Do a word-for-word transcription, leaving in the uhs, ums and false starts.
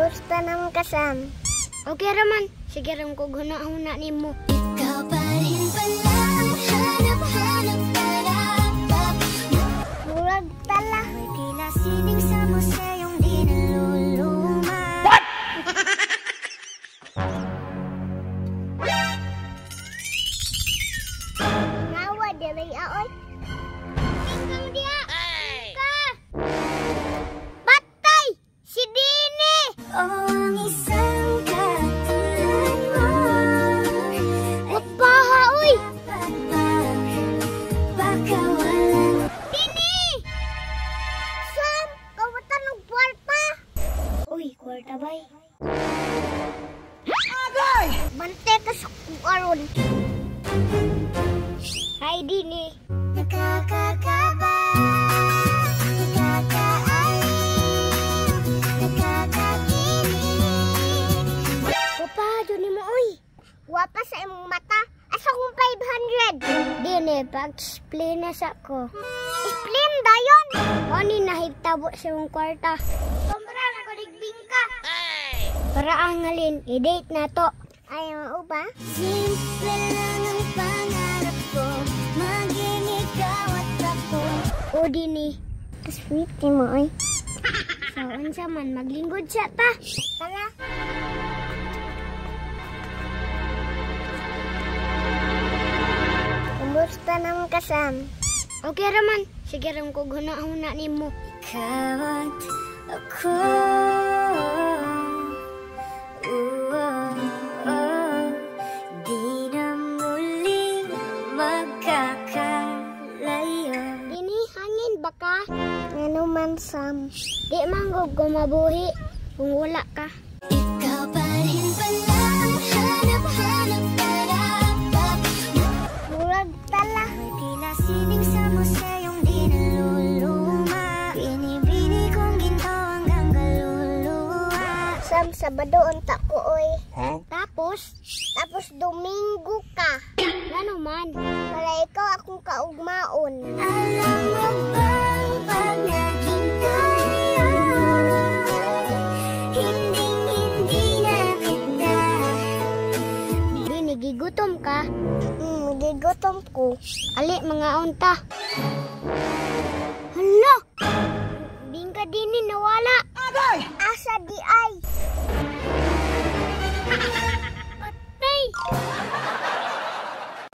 Kumusta naman ka, Sam? Okay raman. Sige ram ko guna-huna nimo. Ikaw pa rin pala, hanap-hanap hanap. Murag tala. May tila sining sa museyong di naluluma. What? Nawa, dilay aoy. Tingkang dia. Ka. Patay! Si Dini! Oh, ang isang katulad mo. Papaha, uy! Baka walang Dini! Sam, kawatan ng kwarta. Uy, kwarta bay. Agay! Bante ka sa kuaron. Hi Dini. nakakakaba, nakakaaliw, nakakakilig. Papado nimo uy. Wapa sa imong mata. Asa kong five hundred. Dini, pag-explain na sa ko. Explain dayon. Ani nahitabo sa imong kwarta. Sombra na kaligbing ka. Para angalin, i-date na to. Ayaw mo ba? Simple lang ang pangarap ko, maging ikaw at ako. O Dini. Sweet mo, oy. So, unsa man, maglingkod siya ta. Tara. Kumusta naman ka, Sam? Okay raman. Sige ram ko guna-huna nimo. Ikaw at ako. Ooh, oh, oh. Di na muling magkakalayo. Dini, hangin ba ka? Ano man, Sam? Di man ko gumabuhi kung wala ka. Ikaw pa rin pala, hanap-hanap hanap. Murag tala. May tila sining sa museyong di naluluma. Binibini kong ginto hanggang kaluluwa. Sam, Sabado unta ko, oy. Tapos, Tapos Domingo ka. ano man? Para ikaw akong kaugmaon. Alam mo bang pag naging tayo, hinding-hindi na kita. Dini, gigutom ka. Hmm, gigutom ko. Ali, mga unta. Hala! Bingka Dini, nawala. Asa di ay?